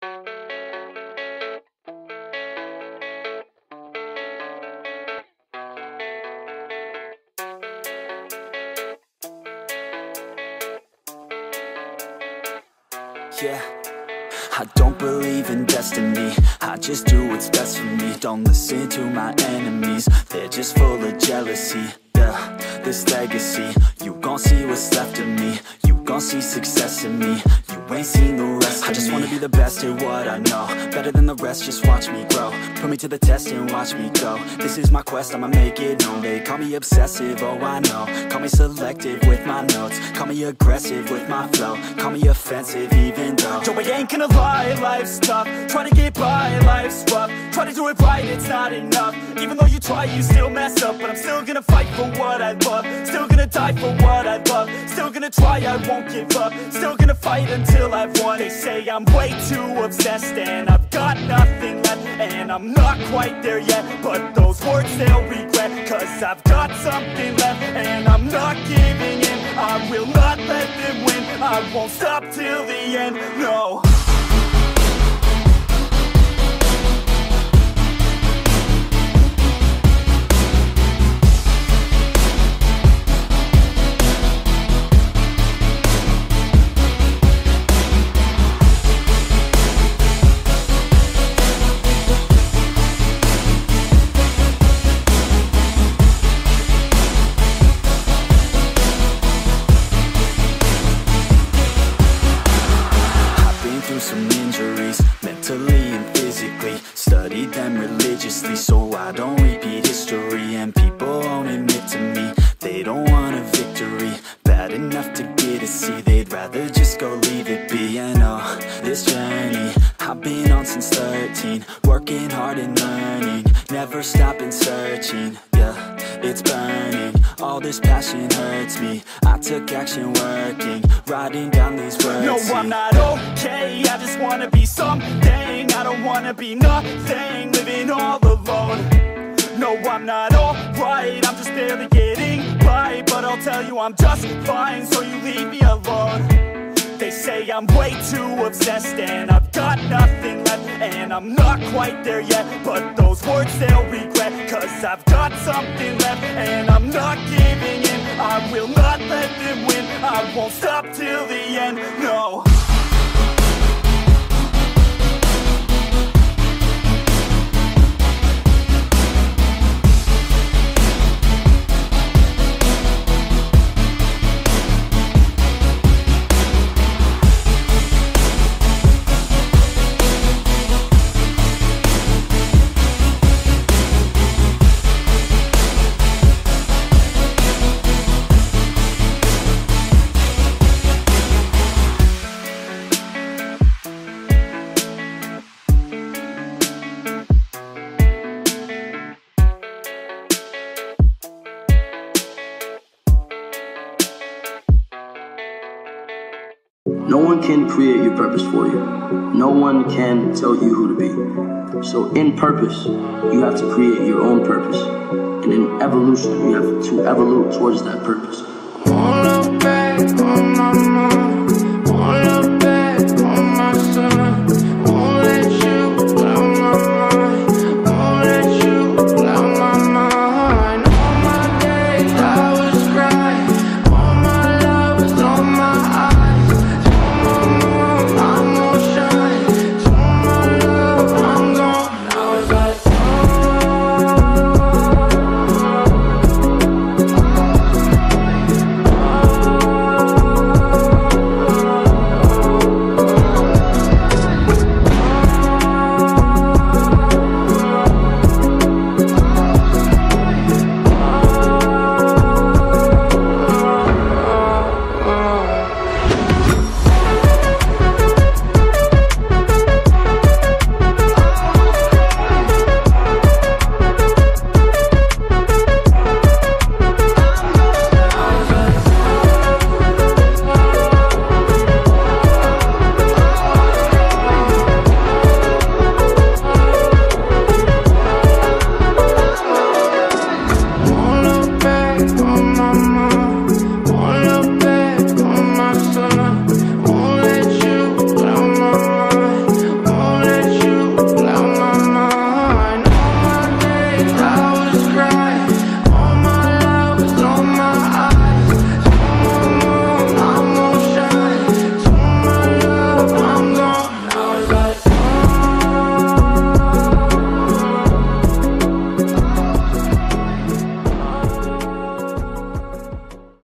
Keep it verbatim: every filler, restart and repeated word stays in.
Yeah, I don't believe in destiny, I just do what's best for me. Don't listen to my enemies, they're just full of jealousy. Yeah, this legacy, you gon' see what's left of me. You gon' see success in me, you ain't seen the rest of me. I just wanna be the best at what I know, better than the rest, just watch me grow. Put me to the test and watch me go. This is my quest, I'ma make it known. They call me obsessive, oh I know. Call me selective with my notes, call me aggressive with my flow. Call me offensive even though Joe, I ain't gonna lie, life's tough. Try to get by, life's rough. Try to do it right, it's not enough. Even though you try, you still mess up. But I'm still gonna fight for what I love, still gonna die for what I love. Still gonna try, I won't give up. Still gonna fight until I've won. They say I'm way too obsessed and I've got nothing left, and I'm not quite there yet, but those words they'll regret. Cause I've got something left and I'm not giving in. I will not let them win, I won't stop till the end, no. Some injuries, mentally and physically. Studied them religiously so I don't repeat history. And people won't admit to me they don't want a victory bad enough to get a C. They'd rather just go leave it be. And oh, this journey I've been on since thirteen, working hard and learning, never stopping searching. Yeah, it's burning, all this passion hurts me. I took action working, writing down these words. No, I'm not okay, I just wanna be something. I don't wanna be nothing, living all alone. No, I'm not alright, I'm just barely getting by. But I'll tell you I'm just fine, so you leave me alone. They say I'm way too obsessed and I've got nothing left, and I'm not quite there yet, but those words they'll regret. Cause I've got something left and I'm not giving in. I will not let them win, I won't stop till the end, no. No one can create your purpose for you. No one can tell you who to be. So in purpose, you have to create your own purpose. And in evolution, you have to evolve towards that purpose.